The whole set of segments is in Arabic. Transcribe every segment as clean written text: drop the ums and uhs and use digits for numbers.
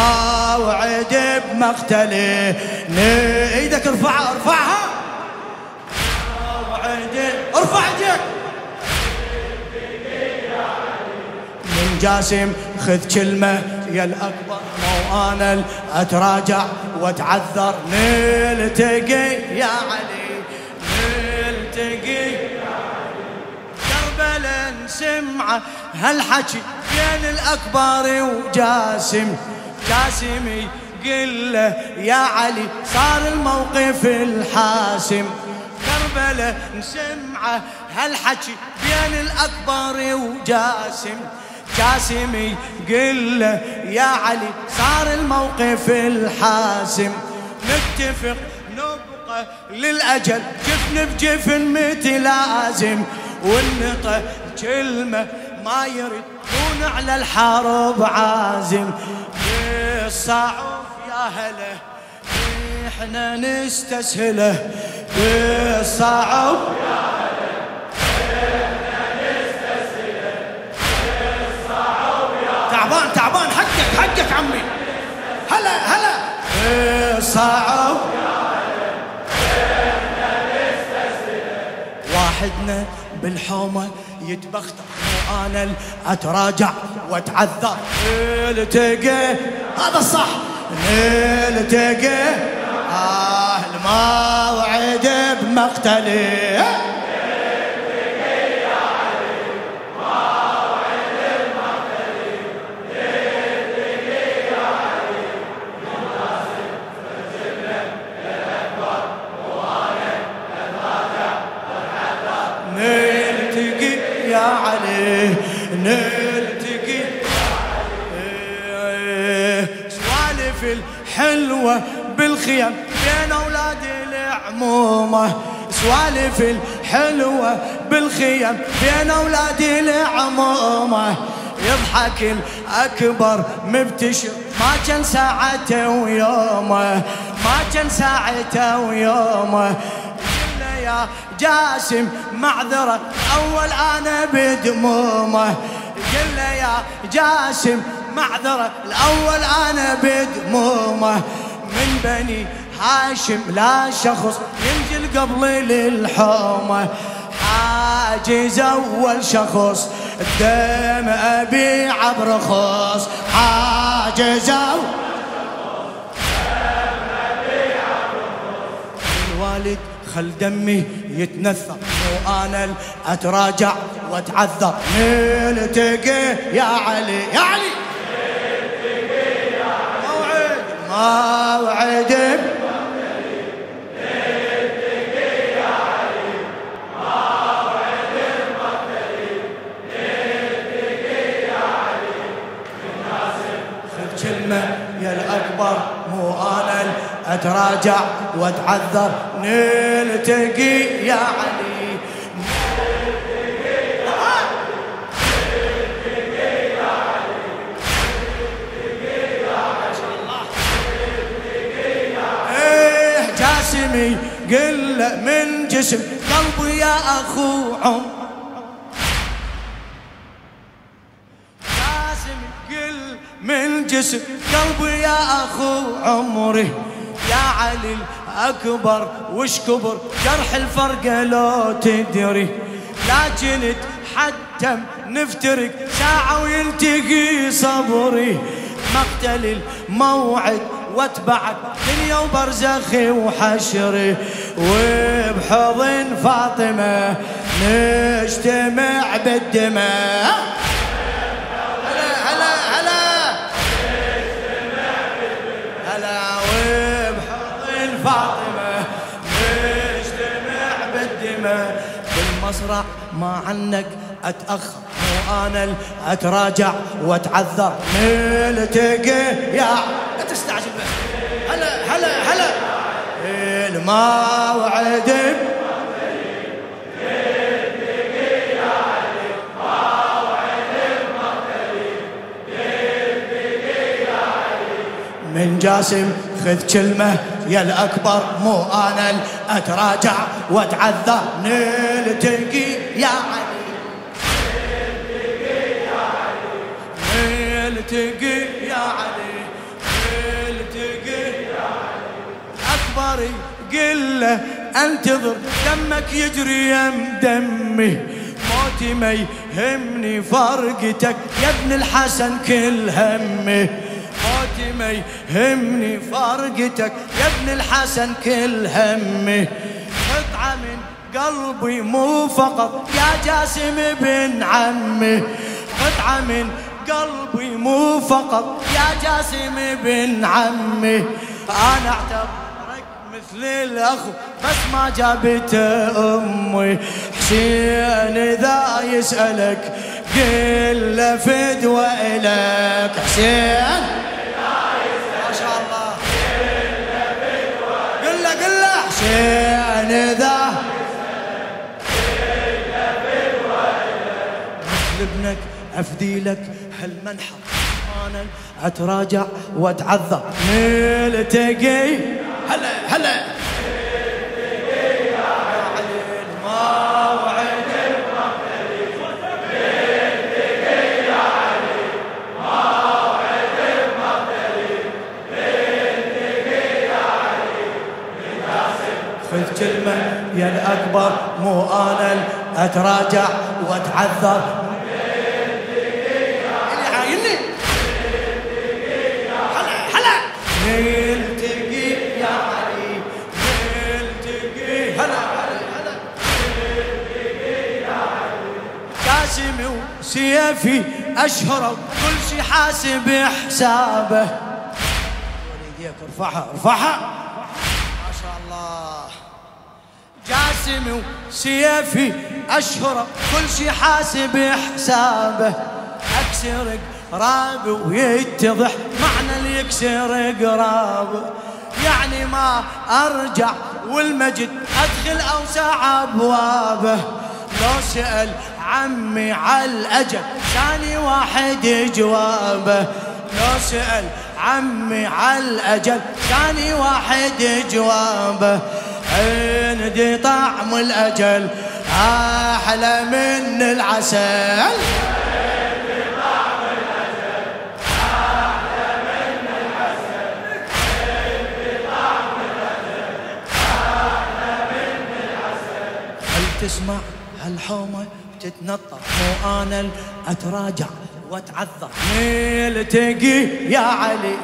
الموعد بمقتلي. ايدك ارفعها ارفعها، ارفع ايدك. من جاسم خذ كلمة يا الأكبر، مو أنا أتراجع وأتعذر. نلتقي يا علي، نلتقي يا علي. كربلاء نسمعه هالحكي بين الأكبر وجاسم. جاسم يقول له يا علي صار الموقف الحاسم. كربلاء نسمعه هالحكي بين الأكبر وجاسم. جاسم يقول له يا علي صار الموقف الحاسم. نتفق نبقى للأجل جفن بجفن متلازم. والنطق كلمة ما يرد يكون على الحرب عازم. بالصعوف يا هلا احنا نستسهله، بالصعوف يا هلا احنا نستسهله. بالصعوف يا تعبان تعبان، حقك حقك عمي. هلا هلا بالصعوف يا هلا احنا نستسهله. واحدنا بالحومة يتبختر وانا اتراجع واتعذر. نلتقي هذا الصح، نلتقي الموعد بمقتلي. نلتقي يا علي موعد بمقتلي. نلتقي يا علي منتصر فجلة الأكبر وانا اتراجع واتعذر. نلتقي يا علي، نلتقي يا علي. سوالف الحلوة بالخيم بين أولاد العمومة. سوالف الحلوة بالخيم بين أولاد العمومة. يضحك الأكبر مبتشر ما كان ساعته ويومه، ما كان ساعته ويومه. يا جاسم معذرة أول أنا بدمومه. قل له يا جاسم معذرة الأول أنا بدمومه. من بني هاشم لا شخص ينجل قبل للحومة. حاجز أول شخص الدم أبيع برخص. حاجز أول الوالد خل دمي يتنثر وانا اتراجع واتعذر. نلتقي يا علي يا علي، نلتقي يا علي موعد بمقتلي. نلتقي يا علي موعد بمقتلي. نلتقي يا علي منتصر خذ كلمة يا الأكبر مو أنا أتراجع وأتعذر. نلتقي يا علي، نلتقي يا علي، نلتقي يا علي، نلتقي يا علي، نلتقي يا علي. جاسمي قل من جسم قلبي يا أخو عمر. قل من جسم قلبي يا أخو عمري. يا علي الأكبر وش كبر جرح الفرقة لو تدري. لكن حتى نفترق ساعة ويلتقي صبري. مقتل الموعد واتبعك دنيا وبرزخي وحشري. وبحضن فاطمة نجتمع بالدماء. فاطمة نجتمع بالدماء. بالمصرع ما عنك أتأخر مو أنا أتراجع وأتعذر. نلتقي يا لا تستعجل بس. هلا هلا هلا الموعد بمقتلي. نلتقي يا علي موعد بمقتلي. نلتقي يا علي من جاسم خذ كلمة يا الأكبر مو أنا أتراجع وأتعذر. نلتقي يا علي، نلتقي يا علي، نلتقي يا علي، بالطريق قل له انتظر دمك يجري يم دمي، موتي ما يهمني فرقتك يا ابن الحسن كل همي، موتي ما يهمني فرقتك يا ابن الحسن كل همي. قطعة من قلبي مو فقط يا جاسم بن عمي، قطعة من قلبي مو فقط يا جاسم بن عمي. أنا اعتبرك مثل الأخ بس ما جابت أمي. حسين إذا يسألك قل له فدوة إلك، حسين ما شاء الله قل له حسين إذا مثل ابنك أفدي لك هالمنحر، أنا أتراجع وأتعذر نلتقي. هلا هلا نلتقي يا علي الموعد المقتدي، نلتقي يا علي موعد المقتدي، نلتقي يا علي خذ كلمة يا الأكبر مو أنا أتراجع وأتعذر. نلتقي يا علي نلتقي هلا هلا نلتقي يا علي. جاسمي وسيفي أشهره كل شي حاسب حسابه. يديك ارفعها ارفعها ما شاء الله. جاسمي وسيفي أشهره كل شي حاسب حسابه. أكسر قرابي ويتضح معنى اللي يكسر قرابي، يعني ما أرجع والمجد أدخل أوسع أبوابه. لو سأل عمي على الأجل ثاني واحد جوابه، لو سأل عمي على الأجل ثاني واحد جوابه. عندي طعم الأجل أحلى من العسل، تسمع هالحومة تتنطر مو أنا أتراجع وأتعذر. نلتقي يا علي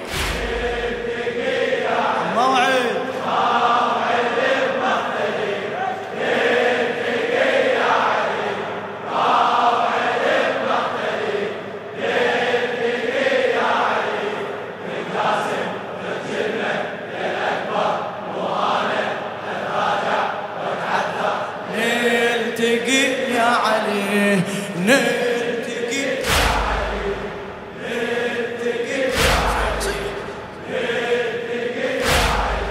نلتقي يا علي موعد المقتدي، نلتقي يا علي موعد المقتدي، نلتقي يا علي من جاسم الجنة للأكبر مو أنا أتراجع وأتعذر. نلتقي يا علي نلتقي يا علي نلتقي يا علي نلتقي يا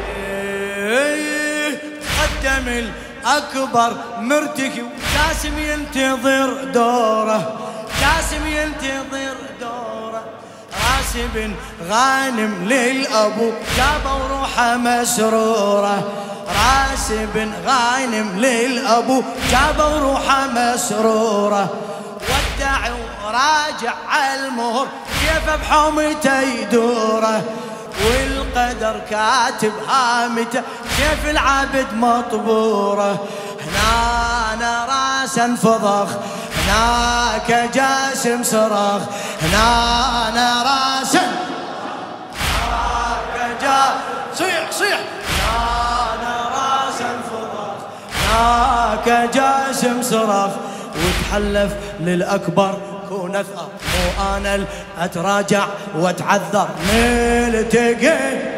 علي. قدم الأكبر مرتكي وجاسم ينتظر دوره، جاسم ينتظر دوره. راسب غانم للأبو جابه وروحه مسرورة، راسب غانم للأبو جابه وروحه مسرورة. ودع وراجع المهر كيف بحومته يدوره، والقدر كاتب هامته كيف العبد مطبوره. هنا أنا راس انفضخ هناك جاسم صرخ، هنا أنا راس هناك جاسم صيح صيح، هنا راس انفضخ هناك جاسم صرخ. وتحلف للأكبر كون أثأر مو أنا أتراجع وأتعذر. نلتقي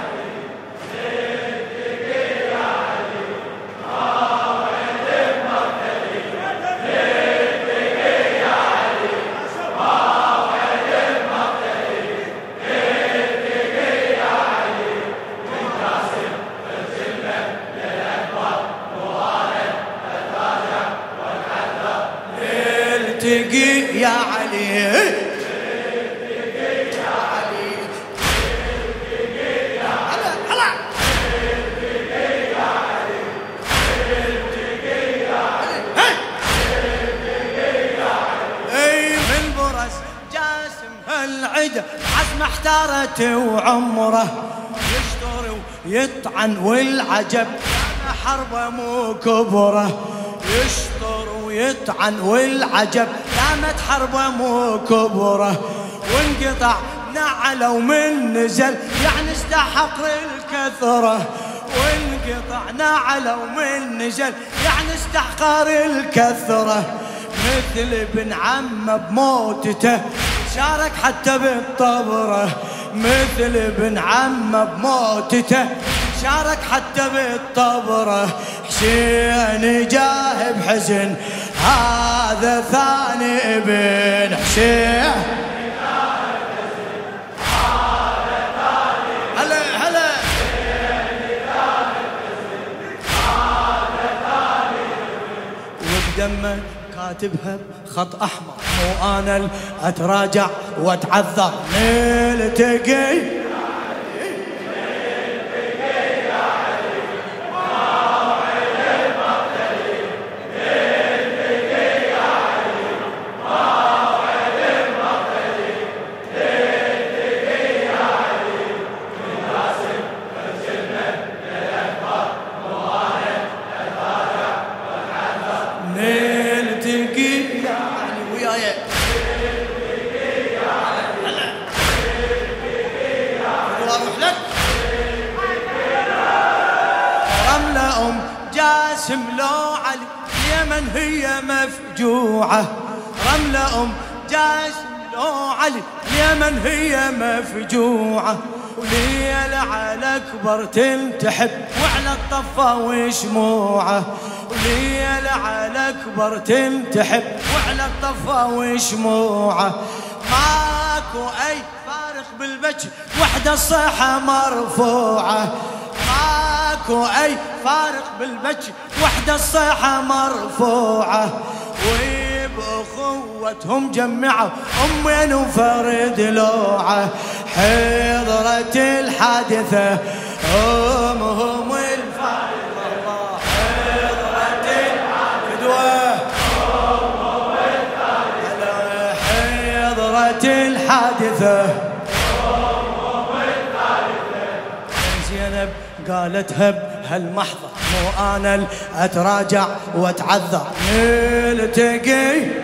نلتقي يا علي نلتقي يا علي نلتقي يا علي هلا نلتقي يا علي نلتقي يا علي نلتقي يا علي. اي من برس جاسم هالعدا عزم احتارت وعمره يشطر ويطعن والعجب كان حربه مو كبره، يشطر ويطعن والعجب كانت حربه مو كبره، وانقطع نعله ومن نزل يعني استحق الكثره، وانقطع نعله ومن نزل يعني استحقر الكثره، مثل ابن عمه بموتته شارك حتى بالطبره، مثل ابن عمه بموتته شارك حتى بالطبره، حسين جاه بحزن هذا ثاني ابن حسين، هلا هلا وبدمه كاتبها بخط احمر، مو انا اتراجع واتعذر نلتقي جاسم لو علي اليمن هي مفجوعة، رملة جاسم لو علي اليمن هي مفجوعة، وليل على أكبر تنتحب وعلى الطفة وشموعة، وليل على أكبر تنتحب وعلى الطفة وشموعة، ماكو أي فارق بالبكي وحدة الصيحة مرفوعة، ماكو أي فارق بالبكي وحدة الصيحة مرفوعة، وبأخوتهم جمعوا أمين وفرد لوعة، حضرت الحادثة أمهم الفارقة، الله حضرت الفدوة أمهم الفارقة، حضرت الحادثة زينب قالتها بهالمحظة مو أنا أتراجع وأتعذر نلتقي